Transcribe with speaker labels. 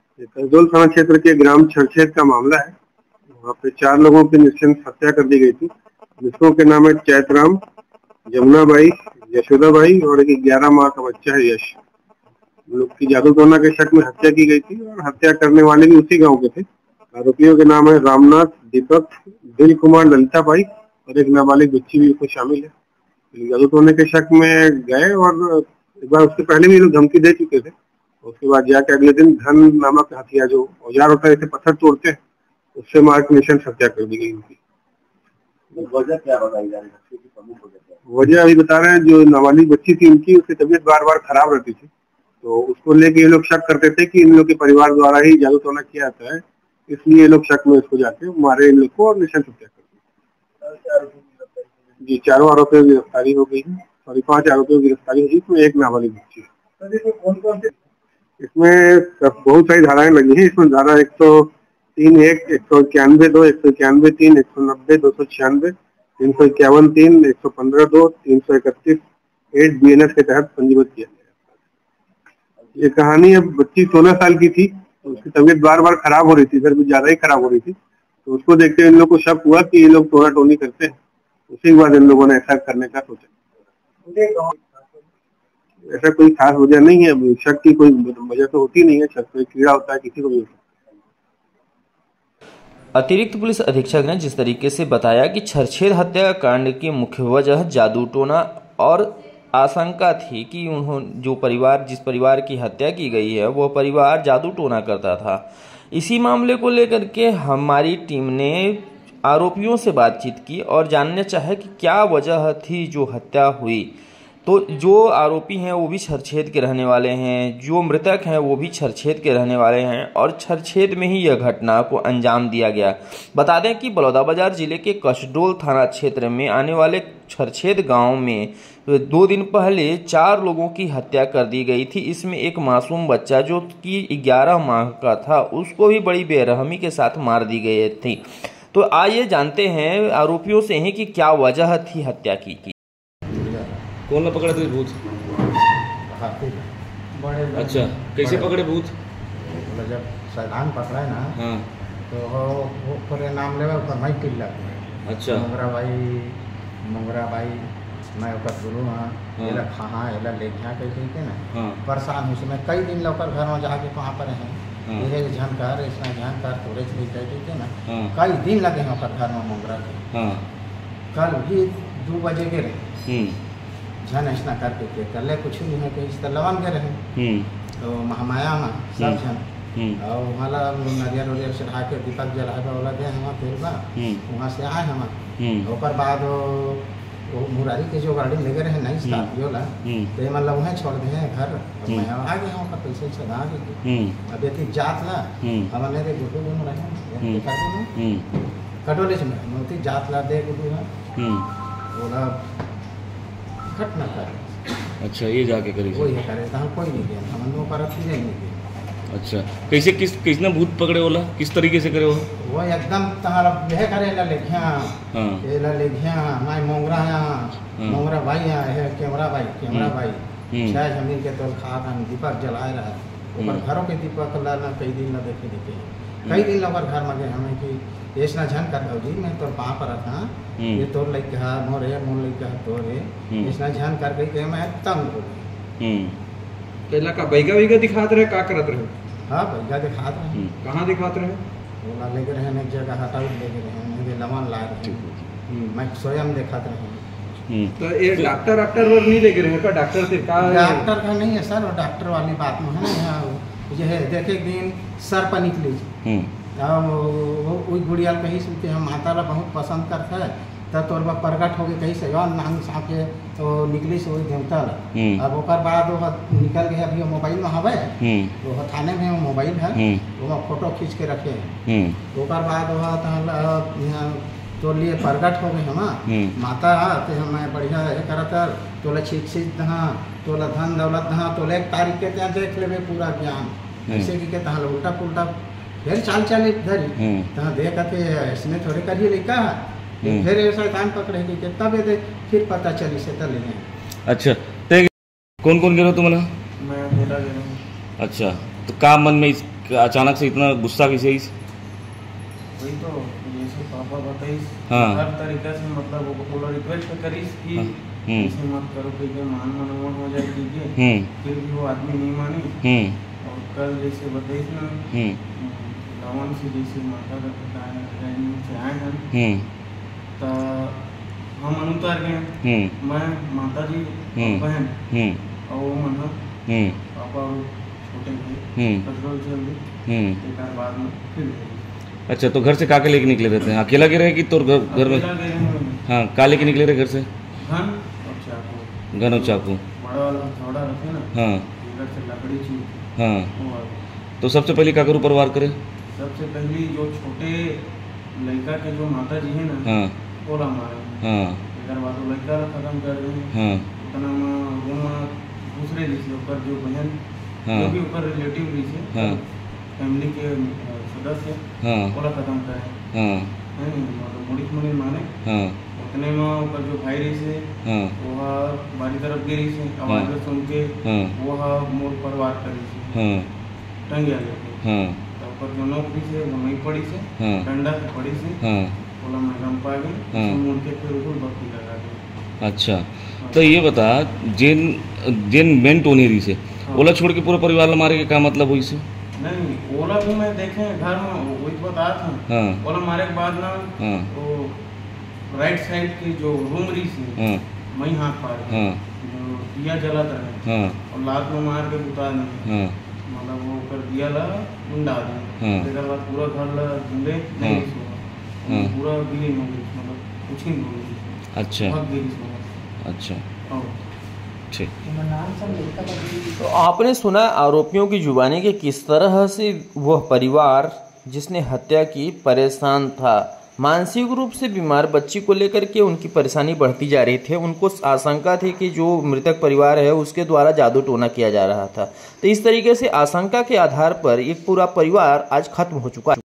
Speaker 1: ये करजोल थाना क्षेत्र के ग्राम छरछेद का मामला है। वहाँ पे 4 लोगों की निश्चित हत्या कर दी गई थी। मृतकों के नाम है चैतराम, जमुनाबाई, यशोदाबाई और एक 11 माह का बच्चा है यश। लोग की जादू टोना के शक में हत्या की गई थी और हत्या करने वाले भी उसी गांव के थे। आरोपियों के नाम है रामनाथ, दीपक, दिल कुमार, ललिता बाई और एक नाबालिग बच्ची भी उसमें शामिल है। जादू टोने के शक में गए और एक बार उससे पहले भी लोग धमकी दे चुके थे। उसके बाद जाके अगले दिन धन नामक हथियार जो औजार होता है, जैसे पत्थर तोड़ते हैं, उससे मार के निशान हत्या कर दी गई उनकी।
Speaker 2: वजह क्या बताई जा रही है?
Speaker 1: वजह अभी बता रहे हैं, जो नाबालिग बच्ची थी उनकी उसकी तबीयत बार बार खराब रहती थी, तो उसको लेके ये लोग शक करते थे कि इन लोग के परिवार द्वारा ही जादू टोना किया जाता है, इसलिए लोग शक में इसको जाके मारे इन लोग को और निशान हत्या कर दी। जी, 4 आरोपियों की गिरफ्तारी हो गई है। सॉरी, 5 आरोपियों की गिरफ्तारी हुई, इसमें एक नाबालिग बच्ची है। इसमें बहुत सारी धाराएं लगी हैं। इसमें धारा 103(1), 191(2), 191(3), 190, 296, 351(3), 115(2), 331(8) BNS के तहत पंजीबद्ध किया गया। ये कहानी अब बच्ची 16 साल की थी, तो उसकी तबीयत बार बार खराब हो रही थी, सर कुछ ज्यादा ही खराब हो रही थी, तो उसको देखते इन लोग को शक हुआ कि ये लोग टोना टोनी करते हैं। उसी के बाद इन लोगों ने ऐसा करने का सोचा। ऐसा कोई खास वजह नहीं है, शक की कोई वजह तो होती नहीं है, शक कोई कीड़ा होता है, किसी को भी होता है।
Speaker 3: अतिरिक्त पुलिस अधीक्षक ने जिस तरीके से बताया कि छरछेद हत्याकांड की मुख्य वजह जादू टोना और आशंका थी कि जिस परिवार की हत्या की गई है वह परिवार जादू टोना करता था। इसी मामले को लेकर के हमारी टीम ने आरोपियों से बातचीत की और जानना चाहा कि क्या वजह थी जो हत्या हुई। तो जो आरोपी हैं वो भी छरछेद के रहने वाले हैं, जो मृतक हैं वो भी छरछेद के रहने वाले हैं और छरछेद में ही यह घटना को अंजाम दिया गया। बता दें कि बलौदाबाजार जिले के कसडोल थाना क्षेत्र में आने वाले छरछेद गांव में 2 दिन पहले 4 लोगों की हत्या कर दी गई थी। इसमें एक मासूम बच्चा जो कि 11 माह का था, उसको भी बड़ी बेरहमी के साथ मार दी गई थी। तो आइए जानते हैं आरोपियों से ही कि क्या वजह थी हत्या की।
Speaker 4: कौन ना पकड़े थे भूत? अच्छा, कैसे पकड़े भूत?
Speaker 5: जब सैलान पकड़ा है ना,
Speaker 4: हाँ,
Speaker 5: तो वो पूरे नाम ले मैं किल्ला।
Speaker 4: अच्छा,
Speaker 5: मंगरा भाई मैं गुरु हाँ, एला कहाँ एला ले गया कैसे के ना,
Speaker 4: हाँ,
Speaker 5: परेशान उसमें कई दिन लौकर घर में जाके कहाँ पर हैं,
Speaker 4: हाँ,
Speaker 5: ये झनकार ऐसा झनकार तोड़े थे ना,
Speaker 4: हाँ,
Speaker 5: कई दिन लगे हैं घर में मंगरा के।
Speaker 4: हाँ,
Speaker 5: कल भी 2 बजे के रहे झन ऐसा करके के कल कुछ नहीं है कि इस लवन के रहे, तो महामाया में सब झन और वहाँ नरियर उरियर चढ़ा के दीपक जलाए वाला दे हम फिर वहाँ से आए हम। और बाद वो मुरारी के जो गाड़ी लेके रहे नहीं स्कॉर्पियो ला, तो मतलब वहाँ छोड़ दे घर, मैं आ गया हूँ पैसे से आ गए। अब एक जात ला हमारे रे गुड्डू दोनों रहे कटोले से मोती जात ला दे गुड्डू है बोला घटना कर।
Speaker 4: अच्छा, ये जाके करी
Speaker 5: वो ये करे हम कोई नहीं किया, हम लोग पर ही नहीं किया।
Speaker 4: अच्छा, कैसे किसने भूत पकड़े वाला, किस तरीके से करे
Speaker 5: वो एकदम तहारा यह करे ला लेखिया,
Speaker 4: हाँ,
Speaker 5: ये ला लेखिया हमारे मोंगरा भाई है कैमरा भाई 6 जमीन के तोड़ खा कर दीपक जलाए रहा, ऊपर घरों के दीपक ला कई दिन ला देखे कई दिन लोग घर में गए हमें कि ऐसा झन कर दो जी मैं तोर वहाँ पर था, ये तोर लग कहा मोर लग कहा तोरे ऐसा झन कर गई कि मैं तंग हो गई।
Speaker 6: केला का बैगा वैगा दिखाते रहे, का करत रहे?
Speaker 5: हाँ बैगा दिखाते रहे।
Speaker 6: कहाँ दिखाते रहे?
Speaker 5: बोला लेके रहे एक जगह हटाऊ लेके रहे लवन ला रहे, मैं स्वयं दिखाते रहे।
Speaker 6: तो ये डॉक्टर वर नहीं लेके रहे का? डॉक्टर से का?
Speaker 5: डॉक्टर का नहीं है सर, डॉक्टर वाली बात में है ना, यहाँ यह देखे दिन सर पर निकली वो गुड़िया कहीं सुनते हम माता ला बहुत पसंद करता है, तब तोर बा प्रगट हो गए कहीं से नांग साँप के तो निकली से वही देवता ला। अब ओकर बाद वो निकल गए, अभी मोबाइल में हवे वो थाने में मोबाइल है, वो फोटो खींच के रखे हैं। ओकर बाद वो तो लिए प्रगट हो गए हम माता तो हमें बढ़िया करता तोला चीज दहा तोला धन दौलत दहा तोला 1 तारीख के ત્યાં देख लेवे पूरा ज्ञान ऐसे कि तहाँ उल्टा पुल्टा फिर चाल धरी तहाँ देखते इसमें थोड़े करिए लिखा फिर शैतान पकड़े कि तब ये फिर पता चली से तले।
Speaker 4: अच्छा, कौन कौन गिरो तुम्हारा?
Speaker 5: मैं बोला गिरो।
Speaker 4: अच्छा, तो का मन में कि अचानक से इतना गुस्सा किसे इस?
Speaker 7: वही तो जैसे पापा बताइस
Speaker 4: हाँ।
Speaker 7: हर तरीका से मतलब वो थोड़ा रिक्वेस्ट करीस कि ऐसे मत करो कि ये मान मनोमन हो जाए कीजिए, फिर भी वो आदमी नहीं मानी। और कल जैसे बताइस ना लवन से जैसे माता का ट्रेनिंग से आए हैं तो हम अनुतार गए, मैं माता जी बहन और वो मन पापा छोटे थे पेट्रोल चल दी एक बाद में फिर।
Speaker 4: अच्छा, तो घर से काके लेके निकले रहते हैं? अकेला के रहे कि तो घर में? हाँ, का लेके निकले रहे घर से?
Speaker 7: घन और चाकू।
Speaker 4: घन और चाकू,
Speaker 7: बड़ा वाला थोड़ा रखे ना।
Speaker 4: हाँ।
Speaker 7: इधर से लकड़ी चीज।
Speaker 4: हाँ। तो सबसे पहले का करू परिवार करे? सबसे
Speaker 7: पहली जो छोटे लड़का के जो माता जी है ना,
Speaker 4: हाँ,
Speaker 7: बोला मारे।
Speaker 4: हाँ।
Speaker 7: इधर बाद लड़का खत्म कर रहे हैं।
Speaker 4: हाँ।
Speaker 7: उतना में दूसरे जैसे ऊपर जो बहन,
Speaker 4: हाँ,
Speaker 7: जो भी ऊपर रिलेटिव जैसे,
Speaker 4: हाँ,
Speaker 7: फैमिली के सदस्य,
Speaker 4: हाँ,
Speaker 7: बोला खत्म करे।
Speaker 4: हाँ,
Speaker 7: मतलब मुड़िक मुड़ी माने।
Speaker 4: हाँ,
Speaker 7: उतने में ऊपर जो भाई रही से,
Speaker 4: हाँ,
Speaker 7: वो बारी तरफ गिरी से आवाज सुन के,
Speaker 4: हाँ,
Speaker 7: वो मोर पर वार करी से,
Speaker 4: हाँ,
Speaker 7: टंग गया लेके।
Speaker 4: हाँ,
Speaker 7: तो ऊपर जो नौकरी से वो नहीं पड़ी से,
Speaker 4: हाँ,
Speaker 7: डंडा से पड़ी से,
Speaker 4: हाँ,
Speaker 7: बोला मैडम पा गई,
Speaker 4: हाँ।
Speaker 7: मुड़ के फिर उकुल बत्ती लगा दी।
Speaker 4: अच्छा, तो ये बता, जिन मेन टोनेरी से ओला छोड़ के पूरा परिवार ला मारे के का मतलब हुई से?
Speaker 7: नहीं, ओला भी मैं देखे घर में वही बता था।
Speaker 4: हाँ।
Speaker 7: ओला मारे के बाद ना,
Speaker 4: हाँ,
Speaker 7: वो राइट साइड की जो रूम रही थी,
Speaker 4: हाँ,
Speaker 7: वहीं हाथ पार गए।
Speaker 4: हाँ,
Speaker 7: जो दिया जलत रहे,
Speaker 4: हाँ,
Speaker 7: और लात में मार के बुता दी।
Speaker 4: हाँ,
Speaker 7: मतलब वो कर दिया ला मुंडा दी।
Speaker 4: हाँ।
Speaker 7: उसके बाद पूरा घर ला ढूंढे नहीं
Speaker 4: हाँ।
Speaker 7: सोआ।
Speaker 4: हाँ।
Speaker 7: पूरा बिली हो गई, मतलब कुछ ही नहीं हुई।
Speaker 4: अच्छा,
Speaker 7: बहुत बिली सोआ।
Speaker 4: अच्छा,
Speaker 7: और
Speaker 4: ठीक।
Speaker 3: तो आपने सुना आरोपियों की जुबानी कि किस तरह से वह परिवार जिसने हत्या की परेशान था। मानसिक रूप से बीमार बच्ची को लेकर के उनकी परेशानी बढ़ती जा रही थी। उनको आशंका थी कि जो मृतक परिवार है उसके द्वारा जादू टोना किया जा रहा था। तो इस तरीके से आशंका के आधार पर एक पूरा परिवार आज खत्म हो चुका है।